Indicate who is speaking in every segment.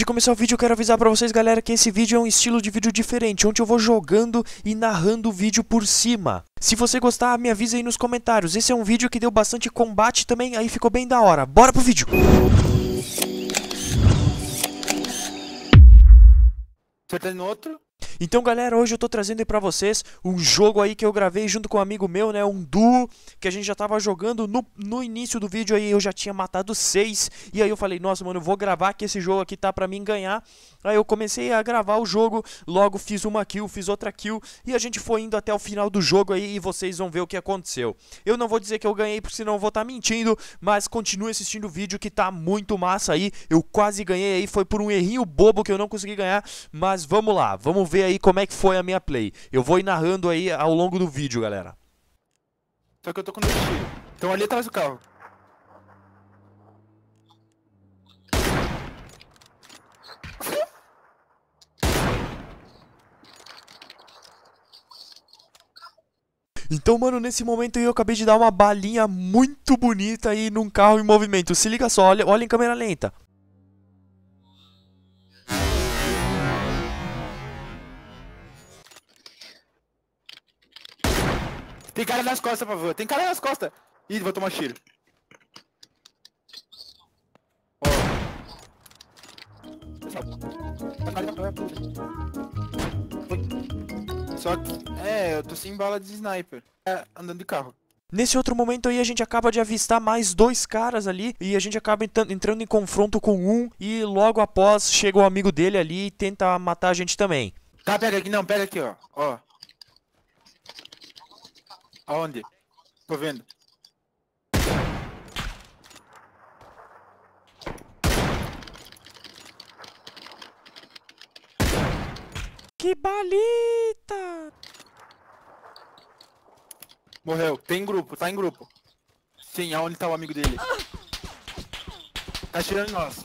Speaker 1: começar o vídeo eu quero avisar pra vocês, galera, que esse vídeo é um estilo de vídeo diferente, onde eu vou jogando e narrando o vídeo por cima. Se você gostar, me avisa aí nos comentários. Esse é um vídeo que deu bastante combate também, aí ficou bem da hora. Bora pro vídeo!
Speaker 2: Acertando no outro.
Speaker 1: Então, galera, hoje eu tô trazendo aí pra vocês um jogo aí que eu gravei junto com um amigo meu, né, um duo, que a gente já tava jogando. No início do vídeo aí eu já tinha matado 6, e aí eu falei, nossa, mano, eu vou gravar que esse jogo aqui tá pra mim ganhar. Aí eu comecei a gravar o jogo, logo fiz uma kill, fiz outra kill, e a gente foi indo até o final do jogo aí, e vocês vão ver o que aconteceu. Eu não vou dizer que eu ganhei, porque senão eu vou estar mentindo, mas continue assistindo o vídeo que tá muito massa aí. Eu quase ganhei aí, foi por um errinho bobo que eu não consegui ganhar, mas vamos lá, vamos ver aí como é que foi a minha play. Eu vou ir narrando aí ao longo do vídeo, galera.
Speaker 2: Só que eu tô com 2 tiros. Então ali atrás do carro.
Speaker 1: Então, mano, nesse momento aí eu acabei de dar uma balinha muito bonita aí num carro em movimento. Se liga só, olha em câmera lenta.
Speaker 2: Tem cara nas costas, por favor. Tem cara nas costas. Ih, vou tomar tiro. Ó. Só que... eu tô sem bala de sniper. Andando de carro.
Speaker 1: Nesse outro momento aí a gente acaba de avistar mais 2 caras ali, e a gente acaba entrando em confronto com um, e logo após chega o amigo dele ali e tenta matar a gente também.
Speaker 2: Tá, pega aqui. Não, pega aqui, ó. Ó. Aonde? Tô vendo.
Speaker 1: Que balita!
Speaker 2: Morreu. Tem grupo, tá em grupo. Sim, aonde tá o amigo dele? Tá atirando em nós.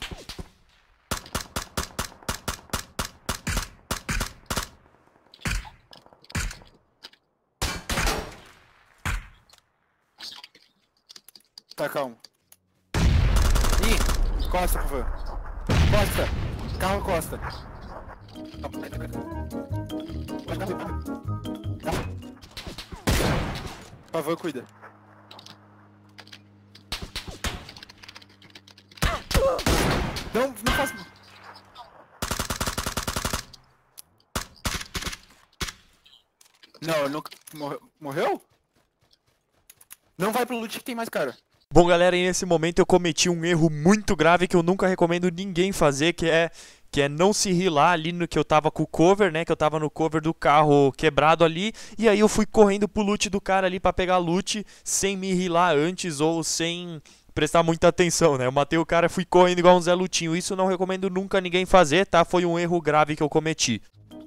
Speaker 2: Tá, calma. Ih, costa, por favor. Costa. Carro costa. Por favor, cuida. Não faça... Não, não... Morreu? Não vai pro loot que tem mais cara.
Speaker 1: Bom, galera, e nesse momento eu cometi um erro muito grave que eu nunca recomendo ninguém fazer, que é não se rilar ali no que eu tava com o cover, né, que eu tava no cover do carro quebrado ali, e aí eu fui correndo pro loot do cara ali pra pegar loot sem me rilar antes ou sem prestar muita atenção, né, eu matei o cara e fui correndo igual um Zé Lutinho. Isso eu não recomendo nunca ninguém fazer, tá, foi um erro grave que eu cometi.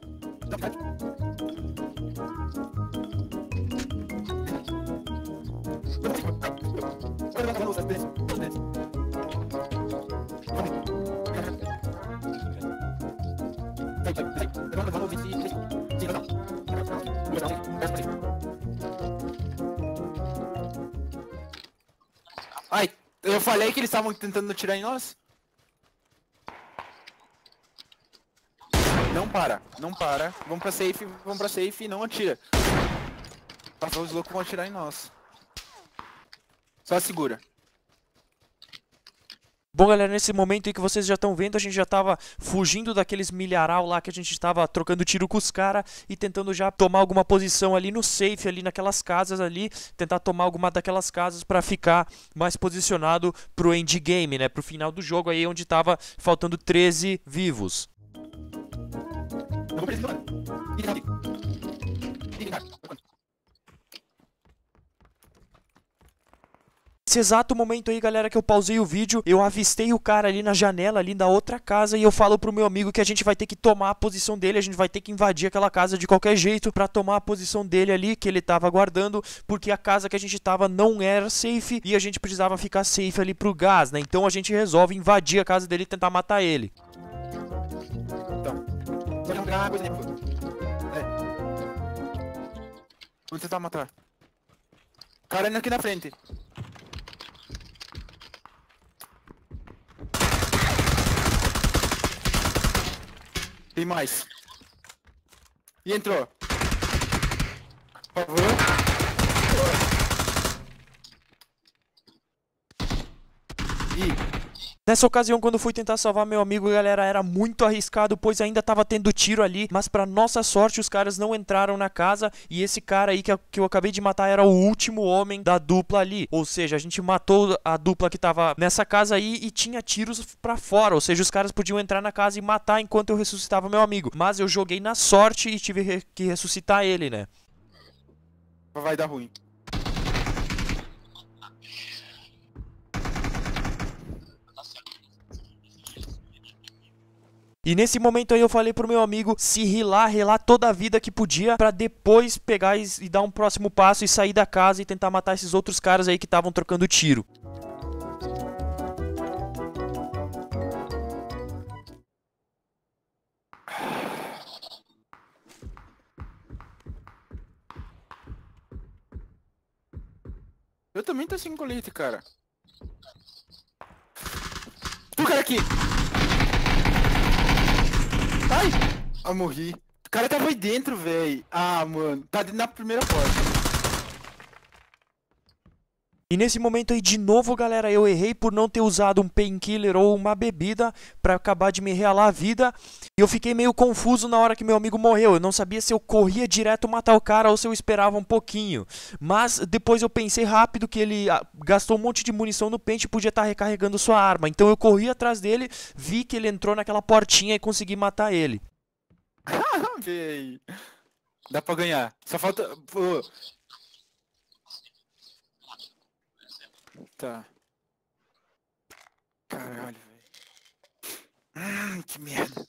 Speaker 2: Ai, eu falei que eles estavam tentando atirar em nós. Não para, não para. Vamos pra safe e não atira. Passou, os loucos vão atirar em nós. Só segura.
Speaker 1: Bom, galera, nesse momento aí que vocês já estão vendo, a gente já tava fugindo daqueles milharal lá que a gente tava trocando tiro com os caras e tentando já tomar alguma posição ali no safe, ali naquelas casas ali, tentar tomar alguma daquelas casas pra ficar mais posicionado pro endgame, né, pro final do jogo aí, onde tava faltando 13 vivos. Nesse exato momento aí, galera, que eu pausei o vídeo, eu avistei o cara ali na janela, ali da outra casa, e eu falo pro meu amigo que a gente vai ter que tomar a posição dele, a gente vai ter que invadir aquela casa de qualquer jeito pra tomar a posição dele ali, que ele tava aguardando, porque a casa que a gente tava não era safe, e a gente precisava ficar safe ali pro gás, né? Então a gente resolve invadir a casa dele e tentar matar ele.
Speaker 2: Vou tentar matar. Cara aqui na frente. Tem mais. E entrou. Por favor.
Speaker 1: Nessa ocasião, quando fui tentar salvar meu amigo, galera, era muito arriscado, pois ainda tava tendo tiro ali, mas pra nossa sorte os caras não entraram na casa e esse cara aí que eu acabei de matar era o último homem da dupla ali. Ou seja, a gente matou a dupla que tava nessa casa aí e tinha tiros pra fora, ou seja, os caras podiam entrar na casa e matar enquanto eu ressuscitava meu amigo. Mas eu joguei na sorte e tive que ressuscitar ele, né?
Speaker 2: Vai dar ruim.
Speaker 1: E nesse momento aí eu falei pro meu amigo se relar toda a vida que podia pra depois pegar e dar um próximo passo e sair da casa e tentar matar esses outros caras aí que estavam trocando tiro.
Speaker 2: Eu também tô sem colete, cara. Tu, cara, aqui! Ai! Ah, morri. O cara tava aí dentro, velho. Ah, mano. Tá na primeira porta.
Speaker 1: E nesse momento aí, de novo, galera, eu errei por não ter usado um painkiller ou uma bebida pra acabar de me realar a vida. E eu fiquei meio confuso na hora que meu amigo morreu. Eu não sabia se eu corria direto matar o cara ou se eu esperava um pouquinho. Mas depois eu pensei rápido que ele gastou um monte de munição no pente e podia estar recarregando sua arma. Então eu corri atrás dele, vi que ele entrou naquela portinha e consegui matar ele.
Speaker 2: Véi. Dá pra ganhar. Só falta... Pô. Tá. Caralho, velho. Que merda.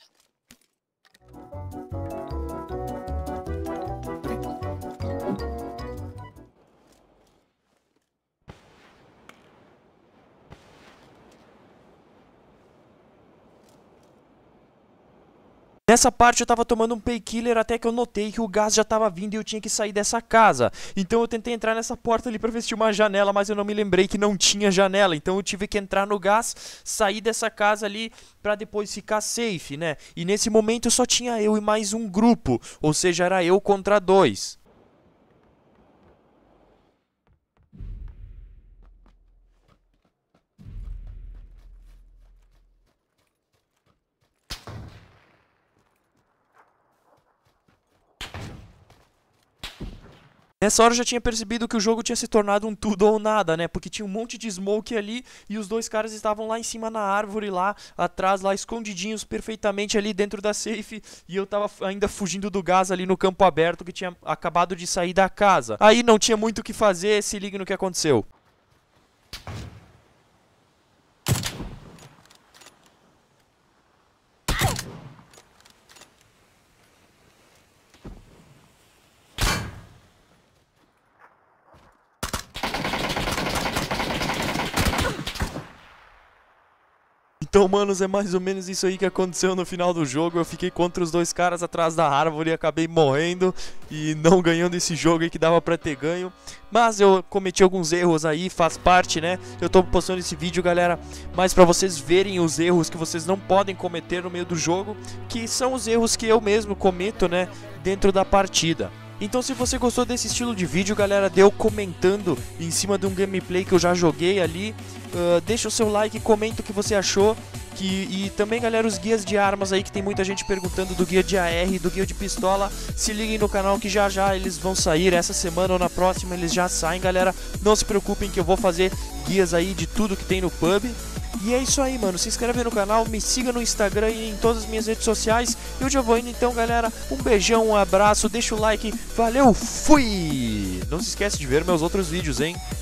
Speaker 1: Nessa parte eu tava tomando um painkiller até que eu notei que o gás já tava vindo e eu tinha que sair dessa casa. Então eu tentei entrar nessa porta ali pra ver se tinha uma janela, mas eu não me lembrei que não tinha janela. Então eu tive que entrar no gás, sair dessa casa ali pra depois ficar safe, né? E nesse momento só tinha eu e mais um grupo, ou seja, era eu contra 2. Nessa hora eu já tinha percebido que o jogo tinha se tornado um tudo ou nada, né? Porque tinha um monte de smoke ali e os dois caras estavam lá em cima na árvore, lá atrás, lá escondidinhos perfeitamente ali dentro da safe. E eu tava ainda fugindo do gás ali no campo aberto que tinha acabado de sair da casa. Aí não tinha muito o que fazer, se liga no que aconteceu. Então, manos, é mais ou menos isso aí que aconteceu no final do jogo. Eu fiquei contra os dois caras atrás da árvore e acabei morrendo e não ganhando esse jogo aí que dava pra ter ganho. Mas eu cometi alguns erros aí, faz parte, né? Eu tô postando esse vídeo, galera, mais pra vocês verem os erros que vocês não podem cometer no meio do jogo, que são os erros que eu mesmo cometo, né, dentro da partida. Então se você gostou desse estilo de vídeo, galera, deu comentando em cima de um gameplay que eu já joguei ali. Deixa o seu like, comenta o que você achou. E também, galera, os guias de armas aí, que tem muita gente perguntando do guia de AR, do guia de pistola. Se liguem no canal que já já eles vão sair, essa semana ou na próxima eles já saem, galera. Não se preocupem que eu vou fazer guias aí de tudo que tem no pub. E é isso aí, mano, se inscreve no canal, me siga no Instagram e em todas as minhas redes sociais. Eu já vou indo então, galera, um beijão, um abraço, deixa o like, valeu, fui! Não se esquece de ver meus outros vídeos, hein?